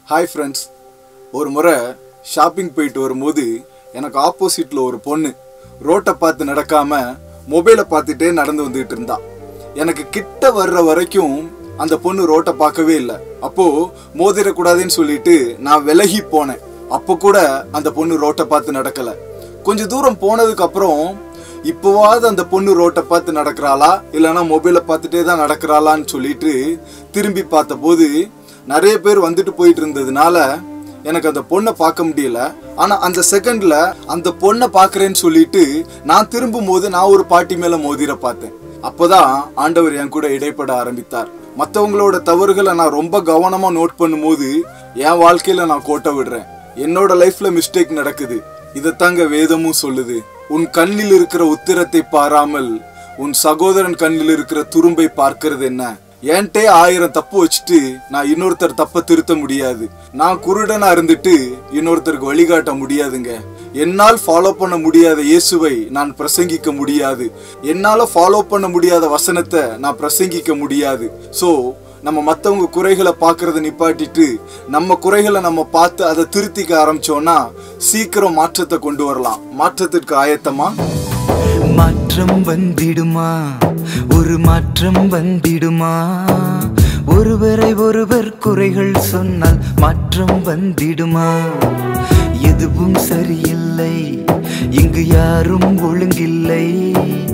Hi friends, ஒரு முறை shopping போயிட்டு வரும்போது எனக்கு ஆப்போசிட்டில் ஒரு பொண்ணு ரோட்டை பார்த்து நடக்காமல் மொபைலை பார்த்துட்டே நடந்து வந்துகிட்டு இருந்தா. எனக்கு கிட்ட வர்ற வரைக்கும் அந்த பொண்ணு ரோட்டை பார்க்கவே இல்லை. அப்போது மோதிரக்கூடாதுன்னு சொல்லிட்டு நான் விலகி போனேன். அப்போ கூட அந்த பொண்ணு ரோட்டை பார்த்து நடக்கலை. கொஞ்சம் தூரம் போனதுக்கப்புறம் இப்போவாவது அந்த பொண்ணு ரோட்டை பார்த்து நடக்கிறாளா இல்லைனா மொபைலை பார்த்துட்டே தான் நடக்கிறாளான்னு சொல்லிட்டு திரும்பி பார்த்தபோது நிறைய பேர் வந்துட்டு போயிட்டு இருந்ததுனால எனக்கு அந்த பொண்ணை பார்க்க முடியல. ஆனா அந்த செகண்ட்ல அந்த பொண்ணை பார்க்கறேன்னு சொல்லிட்டு நான் திரும்பும் போது நான் ஒரு பாட்டி மேல மோதிர பார்த்தேன். அப்போதான் ஆண்டவர் என் கூட இடைப்பட ஆரம்பித்தார். மற்றவங்களோட தவறுகளை நான் ரொம்ப கவனமா நோட் பண்ணும்போது என் வாழ்க்கையில நான் கோட்டை விடுறேன். என்னோட லைஃப்ல மிஸ்டேக் நடக்குது. இதைத்தாங்க வேதமும் சொல்லுது. உன் கண்ணில் இருக்கிற உத்திரத்தை பாராமல் உன் சகோதரன் கண்ணில் இருக்கிற துரும்பை பார்க்கிறது என்ன? என்கிட்ட 1000 தப்பு வச்சுட்டு நான் இன்னொருத்தர் தப்பை திருத்த முடியாது. நான் குருடனா இருந்துட்டு இன்னொருத்தருக்கு வழிகாட்ட முடியாதுங்க. என்னால் ஃபாலோ பண்ண முடியாத இயேசுவை நான் பிரசங்கிக்க முடியாது. என்னால ஃபாலோ பண்ண முடியாத வசனத்தை நான் பிரசங்கிக்க முடியாது. ஸோ நம்ம மற்றவங்க குறைகளை பார்க்கறத நிப்பாட்டிட்டு நம்ம குறைகளை நம்ம பார்த்து அதை திருத்திக்க ஆரம்பிச்சோம்னா சீக்கிரம் மாற்றத்தை கொண்டு வரலாம். மாற்றத்திற்கு ஆயத்தமா? மாற்றம் வந்திடுமா? ஒரு மாற்றம் வந்திடுமா? ஒருவரை ஒருவர் குறைகள் சொன்னால் மாற்றம் வந்திடுமா? எதுவும் சரியில்லை, இங்கு யாரும் ஒழுங்கில்லை.